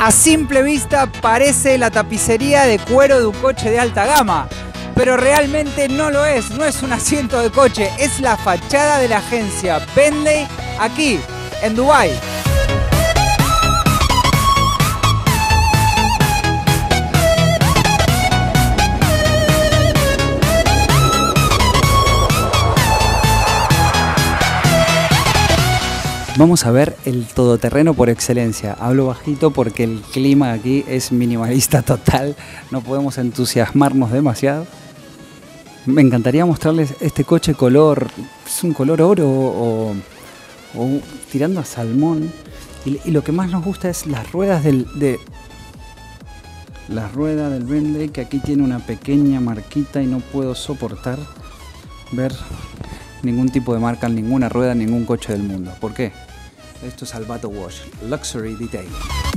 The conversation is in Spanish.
A simple vista parece la tapicería de cuero de un coche de alta gama, pero realmente no lo es, no es un asiento de coche, es la fachada de la agencia Bentley aquí en Dubái. Vamos a ver el todoterreno por excelencia. Hablo bajito porque el clima aquí es minimalista total. No podemos entusiasmarnos demasiado. Me encantaría mostrarles este coche color... Es un color oro o tirando a salmón. Y lo que más nos gusta es las ruedas la rueda del Bentley, que aquí tiene una pequeña marquita y no puedo soportar ver ningún tipo de marca en ninguna rueda, en ningún coche del mundo. ¿Por qué? Esto es Albato Wash, Luxury Detail.